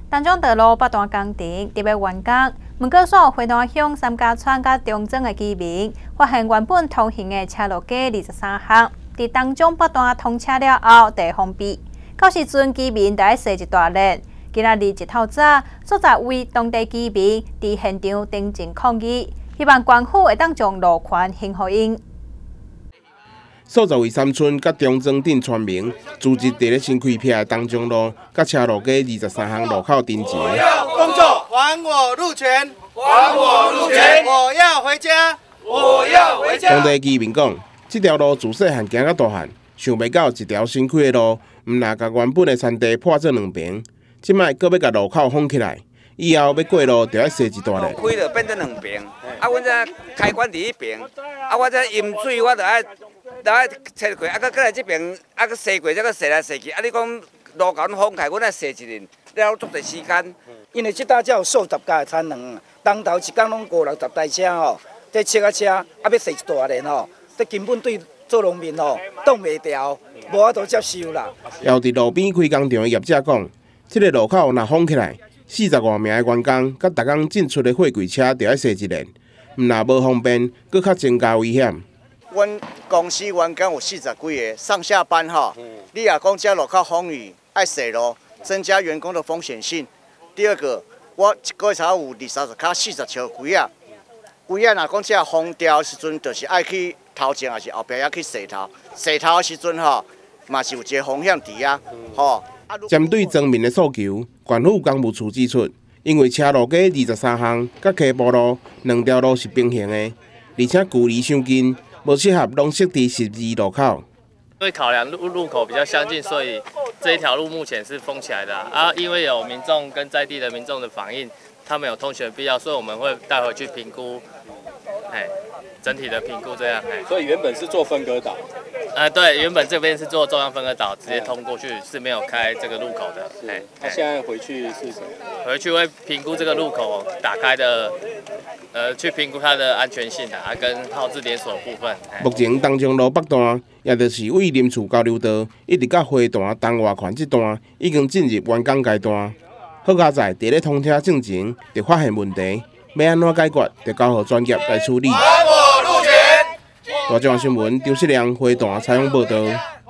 当中道路不断工程，特别完工。门过所花坛乡三家村甲中正的居民，发现原本通行的车路架23项，伫当中不断通车了后，地封闭。到时阵居民就要坐一大轮。今仔日一透早，所在为当地居民伫现场登记抗议，希望官府会当将路权还予因。 所在为三村甲中正镇村民组织伫咧新开辟的东中路甲车路架23项路口登记。 我要工作，还我路权，还我路权！我要回家，我要回家！ 当地居民讲，这条路自细汉行到大汉，想袂到一条新开的路，毋但甲原本的山地破做两边，即摆阁要甲路口封起来，以后要过路就要踅一大咧。 开就变成两边，阮这开关伫迄边，我这饮水我就爱切过，过来这边，搁踅过，再搁踅来踅去。你讲路甲阮封开，阮爱踅一轮，了足侪时间。 因为这搭才有数十架的产能，当头一天拢50-60台车吼，这车要踅一大轮吼，这根本对做农民吼挡袂牢，无法度接受啦。 也有伫路边开工厂的业者讲，这个路口若封起来，40多名的员工甲逐工进出的货柜车就要踅一轮，毋但无方便，搁较增加危险。 阮公司员工有40几个，上下班吼，你也讲这路口风雨爱踅路，增加员工的风险性。第二个，我一个月才有20-30卡40车柜啊，柜啊若讲这封掉的时阵，就是爱去头前还是后壁也去踅头，踅头的时阵吼，嘛是有一个风险伫啊，吼。 针对庄民的诉求，县府工务处指出，因为车路架23项，甲溪埔路两条路是平行的，而且距离相近，无适合拢设伫12路口。 因为考量路口比较相近，所以这一条路目前是封起来的啊。因为有民众跟在地的民众的反映，他们有通行的必要，所以我们会带回去评估，整体的评估这样。 所以原本是做分割岛。 对，原本这边是做中央分割岛，直接通过去是没有开这个路口的。 他现在回去是什么？ 回去会评估这个路口打开的，去评估它的安全性跟号志连锁的部分。 目前东中路北段，也就是为林厝交流道，一直到花坛东外环这段，已经进入完工阶段。好佳在伫咧通车进前就发现问题，要安怎解决，就交予专业来处理。大中央新闻张世良花坛采访报道。